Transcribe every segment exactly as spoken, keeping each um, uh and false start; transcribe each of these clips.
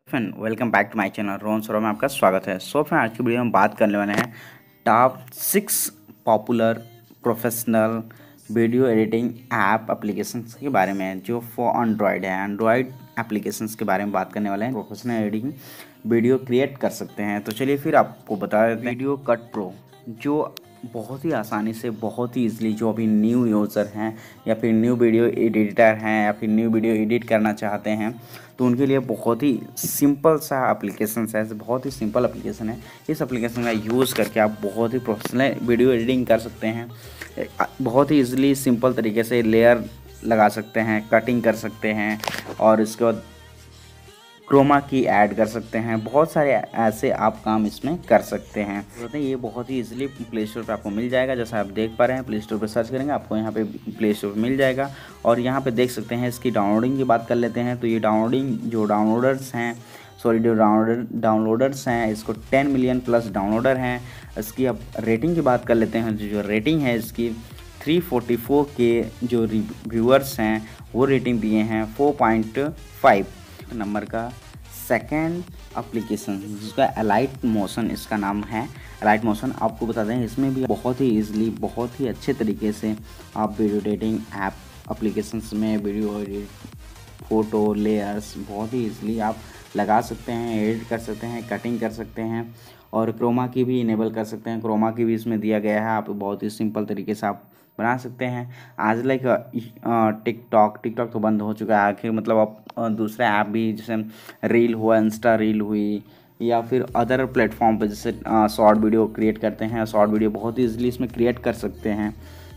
Friend welcome back to my channel Rohan Saurabh में आपका स्वागत है। सो फ्रेंड आज की वीडियो में बात करने वाले हैं top six popular professional video editing app applications के बारे में जो फॉर एंड्रॉयड है। एंड्रॉयड एप्लीकेशंस के बारे में बात करने वाले हैं। प्रोफेशनल एडिटिंग वीडियो क्रिएट कर सकते हैं। तो चलिए फिर आपको बता देते हैं वीडियो कट प्रो, जो बहुत ही आसानी से बहुत ही ईजिली जो अभी न्यू यूज़र हैं या फिर न्यू वीडियो एडिटर हैं या फिर न्यू वीडियो एडिट करना चाहते हैं तो उनके लिए बहुत ही सिंपल सा एप्लीकेशन है। बहुत ही सिंपल एप्लीकेशन है। इस एप्लीकेशन का यूज़ करके आप बहुत ही प्रोफेशनल वीडियो एडिटिंग कर सकते हैं। बहुत ही ईजिली सिंपल तरीके से लेयर लगा सकते हैं, कटिंग कर सकते हैं और इसके बाद क्रोमा की ऐड कर सकते हैं। बहुत सारे ऐसे आप काम इसमें कर सकते हैं। तो ये बहुत ही इजीली प्ले स्टोर पर आपको मिल जाएगा। जैसा आप देख पा रहे हैं, प्ले स्टोर पर सर्च करेंगे आपको यहाँ पे प्ले स्टोर पर मिल जाएगा। और यहाँ पे देख सकते हैं इसकी डाउनलोडिंग की बात कर लेते हैं। तो ये डाउनलोडिंग जो डाउनलोडर्स हैं सॉरी जो डाउनलोडर डाउनलोडर्स हैं इसको टेन मिलियन प्लस डाउनलोडर हैं। इसकी अब रेटिंग की बात कर लेते हैं। जो रेटिंग है इसकी थ्री फोर्टी फोर के जो रिव्यूअर्स हैं वो रेटिंग दिए हैं फोर पॉइंट फाइव नंबर का। सेकेंड एप्लीकेशन जिसका एलाइट मोशन इसका नाम है। एलाइट मोशन आपको बता दें इसमें भी बहुत ही इजीली बहुत ही अच्छे तरीके से आप वीडियो एडिटिंग ऐप एप्लीकेशंस में वीडियो एडिट, फ़ोटो, लेयर्स बहुत ही इजीली आप लगा सकते हैं, एडिट कर सकते हैं, कटिंग कर सकते हैं और क्रोमा की भी इनेबल कर सकते हैं। क्रोमा की भी इसमें दिया गया है। आप बहुत ही सिंपल तरीके से आप बना सकते हैं। आज लाइक टिकटॉक टिकटॉक तो बंद हो चुका है। आखिर मतलब आप दूसरे ऐप भी जैसे रील हुआ, इंस्टा रील हुई या फिर अदर प्लेटफॉर्म पे जैसे शॉर्ट वीडियो क्रिएट करते हैं। शॉर्ट वीडियो बहुत ही ईजिली इसमें क्रिएट कर सकते हैं।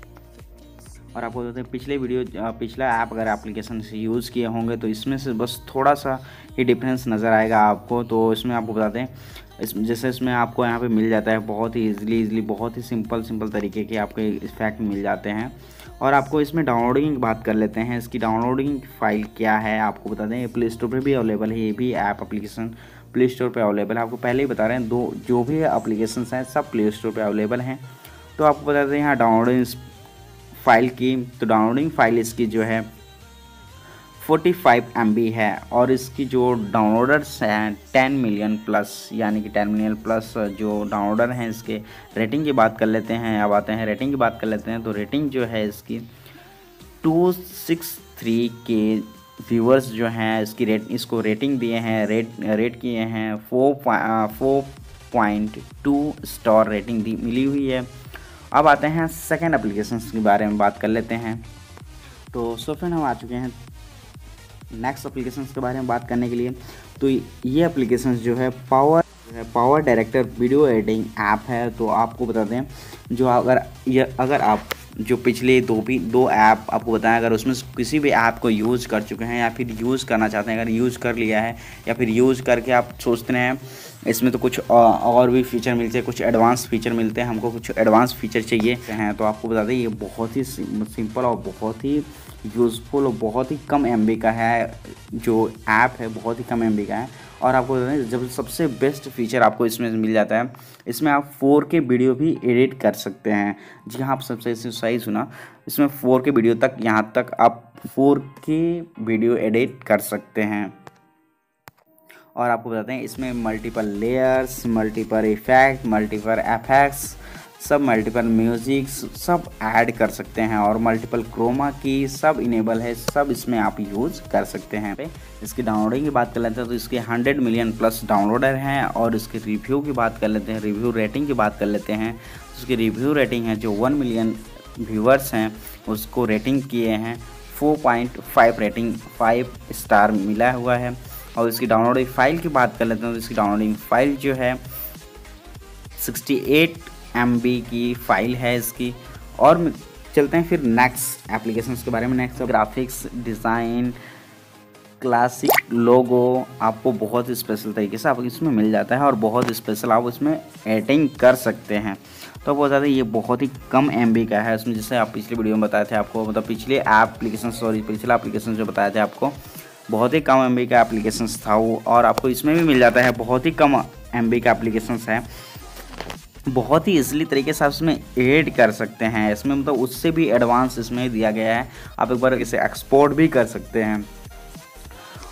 और आपको बताते हैं पिछले वीडियो पिछला ऐप अगर एप्लीकेशन से यूज़ किए होंगे तो इसमें से बस थोड़ा सा ही डिफरेंस नज़र आएगा आपको। तो इसमें आपको बताते हैं इस जैसे इसमें आपको यहाँ पे मिल जाता है बहुत ही इजीली इजीली बहुत ही सिंपल सिंपल तरीके के आपको इफेक्ट मिल जाते हैं। और आपको इसमें डाउनलोडिंग की बात कर लेते हैं। इसकी डाउनलोडिंग फाइल क्या है आपको बता दें। ये प्ले स्टोर पर भी अवेलेबल है। ये भी ऐप एप्लीकेशन प्ले स्टोर पर अवेलेबल है। आपको पहले ही बता रहे हैं दो जो भी एप्लीकेशन हैं सब प्ले स्टोर पर अवेलेबल हैं। तो आपको बता दें यहाँ डाउनलोडिंग फाइल की तो डाउनलोडिंग फाइल इसकी जो है फोर्टी फाइव एम बी है और इसकी जो डाउनलोडर्स हैं टेन मिलियन प्लस यानी कि टेन मिलियन प्लस जो डाउनलोडर हैं। इसके रेटिंग की बात कर लेते हैं। अब आते हैं रेटिंग की बात कर लेते हैं। तो रेटिंग जो है इसकी टू सिक्स थ्री के व्यूअर्स जो हैं इसकी रेट इसको रेटिंग दिए हैं रेट रेट किए हैं four four point two star rating दी मिली हुई है। अब आते हैं सेकेंड एप्लीकेशन के बारे में बात कर लेते हैं। तो सो फ्रेंड हम आ चुके हैं नेक्स्ट एप्लीकेशन के बारे में बात करने के लिए। तो ये एप्लीकेशन जो है power power director video editing app है। तो आपको बता दें जो अगर ये अगर आप जो पिछले दो भी दो ऐप आपको बताएं अगर उसमें किसी भी ऐप को यूज़ कर चुके हैं या फिर यूज़ करना चाहते हैं, अगर यूज़ कर लिया है या फिर यूज़ करके आप सोचते हैं इसमें तो कुछ और भी फीचर मिलते हैं, कुछ एडवांस फीचर मिलते हैं, हमको कुछ एडवांस फीचर चाहिए हैं तो आपको बता दें ये बहुत ही सिंपल और बहुत ही यूज़फुल और बहुत ही कम एमबी का है। जो ऐप है बहुत ही कम एमबी का है। और आपको बता दें जब सबसे बेस्ट फीचर आपको इसमें मिल जाता है, इसमें आप फोर के वीडियो भी एडिट कर सकते हैं। जी हाँ, आप सबसे सही सुना, इसमें फोर के वीडियो तक यहाँ तक आप फोर के वीडियो एडिट कर सकते हैं। और आपको बताते हैं इसमें multiple layers, multiple effect, multiple effects, सब मल्टीपल म्यूजिक सब ऐड कर सकते हैं और मल्टीपल क्रोमा की सब इनेबल है। सब इसमें आप यूज़ कर सकते हैं। इसकी डाउनलोडिंग की बात कर लेते हैं तो इसके हंड्रेड मिलियन प्लस डाउनलोडर हैं। और इसके रिव्यू की बात कर लेते हैं, रिव्यू रेटिंग की बात कर लेते हैं। उसकी रिव्यू रेटिंग है जो वन मिलियन व्यूअर्स हैं उसको रेटिंग किए हैं four point five rating five star मिला हुआ है। और इसकी डाउनलोडिंग फाइल की बात कर लेते हैं तो इसकी डाउनलोडिंग फाइल जो है सिक्सटी एट एम बी की फ़ाइल है इसकी। और चलते हैं फिर नेक्स्ट एप्लीकेशंस के बारे में। Next graphics design classic logo आपको बहुत स्पेशल तरीके से आप इसमें मिल जाता है और बहुत स्पेशल आप इसमें एडिटिंग कर सकते हैं। तो बहुत ज़्यादा ये बहुत ही कम एमबी का है। इसमें जैसे आप पिछले वीडियो में बताए थे आपको मतलब पिछले एप्लीकेशन सॉरी पिछला एप्लीकेशन जो बताए थे आपको बहुत ही कम एमबी का एप्लीकेशन था वो। और आपको इसमें भी मिल जाता है बहुत ही कम एमबी का एप्लीकेशन है। बहुत ही इजीली तरीके से आप इसमें एड कर सकते हैं। इसमें मतलब उससे भी एडवांस इसमें दिया गया है। आप एक बार इसे एक्सपोर्ट भी कर सकते हैं।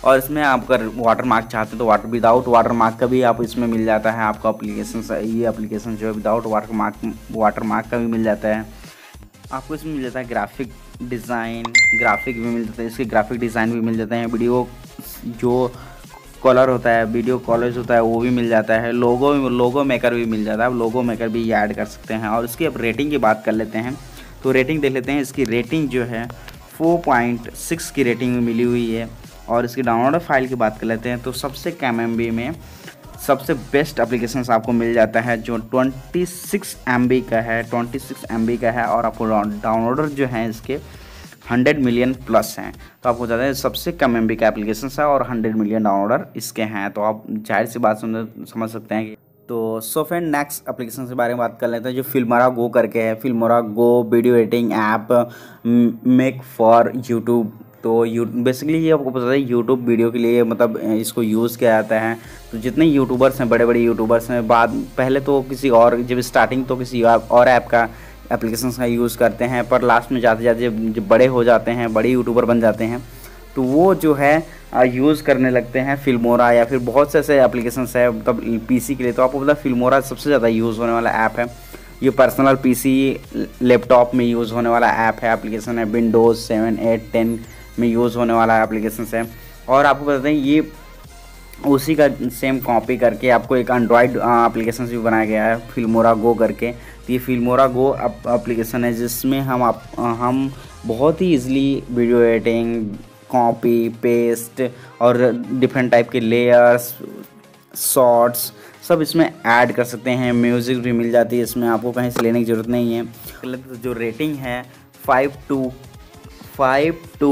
और इसमें आप अगर वाटर मार्क चाहते हैं तो वाटर विदाउट वाटर मार्क का भी आप इसमें मिल जाता है आपका एप्लीकेशन। ये एप्लीकेशन जो है without water mark water mark का भी मिल जाता है आपको। इसमें मिल जाता है ग्राफिक डिज़ाइन, ग्राफिक भी मिल जाता है, इसके ग्राफिक डिज़ाइन भी मिल जाते हैं। वीडियो जो कलर होता है, वीडियो कॉलेज होता है वो भी मिल जाता है। लोगो लोगो मेकर भी मिल जाता है, आप लोगो मेकर भी ऐड कर सकते हैं। और इसकी अब रेटिंग की बात कर लेते हैं तो रेटिंग देख लेते हैं। इसकी रेटिंग जो है फोर पॉइंट सिक्स की रेटिंग में मिली हुई है। और इसकी डाउनलोड फाइल की बात कर लेते हैं तो सबसे कम एम बी में सबसे बेस्ट एप्लीकेशन आपको मिल जाता है जो ट्वेंटी सिक्स एम बी का है, ट्वेंटी सिक्स एम बी का है। और आपको डाउनलोडर जो हैं इसके हंड्रेड मिलियन प्लस हैं। तो आपको ज़्यादा सबसे कम एम बी का एप्लीकेशन है और हंड्रेड मिलियन डाउनलोडर इसके हैं। तो आप जाहिर सी बात समझ सकते हैं कि तो सो फ्रेंड नेक्स्ट एप्लीकेशन के बारे में बात कर लेते हैं जो फिल्मोरा गो करके है। Filmora go video editing app make for YouTube. तो यू बेसिकली ये आपको पता है यूट्यूब वीडियो के लिए मतलब इसको यूज़ किया जाता है। तो जितने यूट्यूबर्स हैं, बड़े बड़े यूट्यूबर्स हैं, बाद पहले तो किसी और जब स्टार्टिंग तो किसी और ऐप का एप्लीकेशन का यूज़ करते हैं, पर लास्ट में जाते जाते जब बड़े हो जाते हैं, बड़े यूट्यूबर बन जाते हैं तो वो जो है यूज़ करने लगते हैं फिल्मोरा या फिर बहुत से ऐसे एप्लीकेशंस है मतलब पीसी के लिए। तो आपको पता है फिल्मोरा सबसे ज़्यादा यूज़ होने वाला ऐप है। ये पर्सनल पीसी लैपटॉप में यूज़ होने वाला ऐप है, एप्लीकेशन है। विंडोज़ सेवन एट टेन में यूज़ होने वाला एप्लीकेशन है। और आपको बताते हैं ये उसी का सेम कॉपी करके आपको एक एंड्रॉयड एप्लीकेशन भी बनाया गया है फिल्मोरा गो करके। तो ये फिल्मोरा गो एप्लीकेशन है जिसमें हम आप हम बहुत ही easily video editing, copy paste और डिफरेंट टाइप के लेयर्स, शॉर्ट्स सब इसमें ऐड कर सकते हैं। म्यूज़िक भी मिल जाती है इसमें, आपको कहीं से लेने की ज़रूरत नहीं है। जो रेटिंग है फाइव टू फाइव टू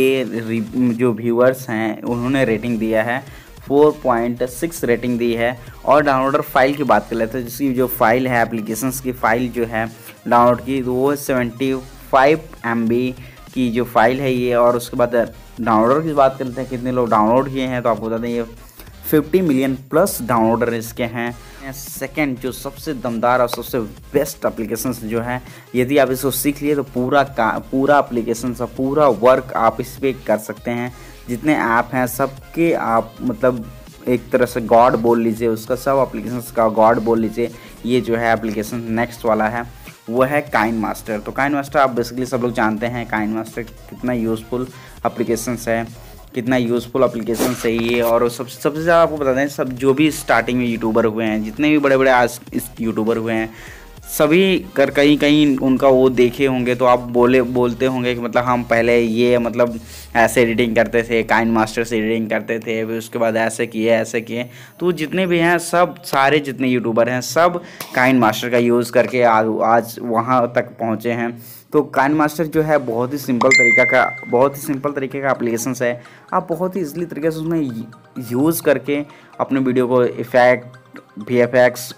के जो व्यूअर्स हैं उन्होंने रेटिंग दिया है, फोर पॉइंट सिक्स रेटिंग दी है। और डाउनलोडर फाइल की बात कर लेते हैं जिसकी जो फाइल है एप्लीकेशंस की फाइल जो है डाउनलोड की तो वो सेवेंटी फाइव एम बी की जो फाइल है ये। और उसके बाद डाउनलोडर की बात करते हैं कितने लोग डाउनलोड किए हैं तो आपको बता दें ये फिफ्टी मिलियन प्लस डाउनलोडर इसके हैं। सेकंड जो सबसे दमदार और सबसे बेस्ट एप्लीकेशन जो है, यदि आप इसको सीख लिए तो पूरा का पूरा एप्लीकेशन सा पूरा वर्क आप इस पर कर सकते हैं। जितने ऐप हैं सबके आप मतलब एक तरह से गॉड बोल लीजिए, उसका सब एप्लीकेशन का गॉड बोल लीजिए। ये जो है एप्लीकेशन नेक्स्ट वाला है वो है काइन मास्टर। तो काइन मास्टर आप बेसिकली सब लोग जानते हैं काइन मास्टर कितना यूज़फुल एप्लीकेशन है, कितना यूज़फुल एप्लीकेशन है ये। और सब सबसे ज़्यादा आपको बता दें सब जो भी स्टार्टिंग में यूट्यूबर हुए हैं, जितने भी बड़े बड़े आज इस यूट्यूबर हुए हैं सभी कर कहीं कहीं उनका वो देखे होंगे तो आप बोले बोलते होंगे कि मतलब हम पहले ये मतलब ऐसे एडिटिंग करते थे, काइन मास्टर से एडिटिंग करते थे, फिर उसके बाद ऐसे किए ऐसे किए। तो जितने भी हैं सब सारे जितने यूट्यूबर हैं सब काइन मास्टर का यूज़ करके आज आज वहाँ तक पहुँचे हैं। तो काइन मास्टर जो है बहुत ही सिंपल तरीका का बहुत ही सिंपल तरीके का एप्लीकेशन है। आप बहुत ही ईजिली तरीके से उसमें यूज़ करके अपने वीडियो को इफ़ेक्ट, वी एफ एक्स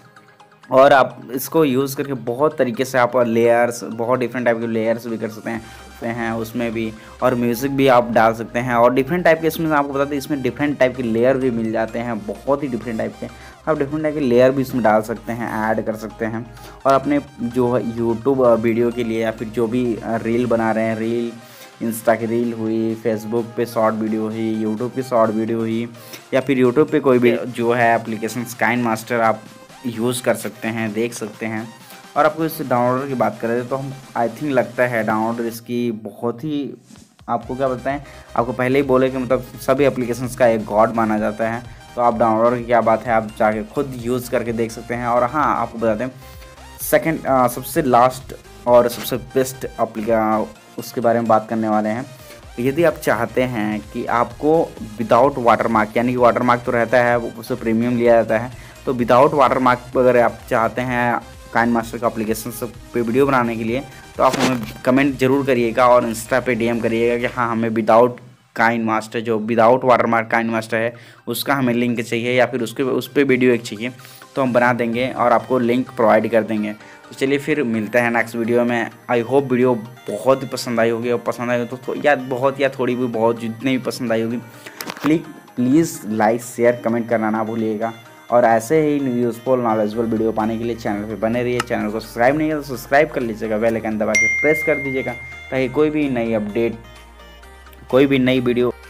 और आप इसको यूज़ करके बहुत तरीके से आप लेयर्स, बहुत डिफरेंट टाइप के लेयर्स भी कर सकते हैं हैं उसमें भी। और म्यूज़िक भी आप डाल सकते हैं और डिफरेंट टाइप के इसमें आपको बताते हैं इसमें डिफरेंट टाइप के लेयर भी मिल जाते हैं, बहुत ही डिफरेंट टाइप के आप डिफरेंट टाइप के लेयर भी इसमें डाल सकते हैं, ऐड कर सकते हैं। और अपने जो है यूट्यूब वीडियो के लिए या फिर जो भी रील बना रहे हैं, रील इंस्टा की रील हुई, फेसबुक पे शॉर्ट वीडियो हुई, यूट्यूब की शॉर्ट वीडियो हुई या फिर यूट्यूब पे कोई भी जो है एप्लीकेशन काइन मास्टर आप यूज़ कर सकते हैं, देख सकते हैं। और आपको इस डाउनलोडर की बात करें तो हम आई थिंक लगता है डाउनलोडर इसकी बहुत ही आपको क्या बताएं, आपको पहले ही बोले कि मतलब सभी एप्लीकेशंस का एक गॉड माना जाता है। तो आप डाउनलोडर की क्या बात है, आप जाके खुद यूज़ करके देख सकते हैं। और हाँ आपको बताते हैं सेकंड सबसे लास्ट और सबसे बेस्ट एप्लीका उसके बारे में बात करने वाले हैं। यदि आप चाहते हैं कि आपको विदाउट वाटरमार्क, यानी कि वाटरमार्क तो रहता है उससे प्रीमियम लिया जाता है, तो विदाउट वाटरमार्क अगर आप चाहते हैं काइन मास्टर का एप्लीकेशन पे वीडियो बनाने के लिए तो आप हमें कमेंट जरूर करिएगा और इंस्टा पे डीएम करिएगा कि हाँ हमें विदाउट काइन मास्टर जो विदाउट वाटरमार्क काइन मास्टर है उसका हमें लिंक चाहिए या फिर उसके उस पर वीडियो एक चाहिए, तो हम बना देंगे और आपको लिंक प्रोवाइड कर देंगे। तो चलिए फिर मिलते हैं नेक्स्ट वीडियो में। आई होप वीडियो बहुत ही पसंद आई होगी, और पसंद आई हो तो या बहुत या थोड़ी भी बहुत जितनी भी पसंद आई होगी please please like share comment करना ना भूलिएगा। और ऐसे ही यूज़फुल नॉलेजेबल वीडियो पाने के लिए चैनल पे बने रहिए। चैनल को सब्सक्राइब नहीं किया तो सब्सक्राइब कर लीजिएगा, बेल आइकन दबा के प्रेस कर दीजिएगा ताकि कोई भी नई अपडेट कोई भी नई वीडियो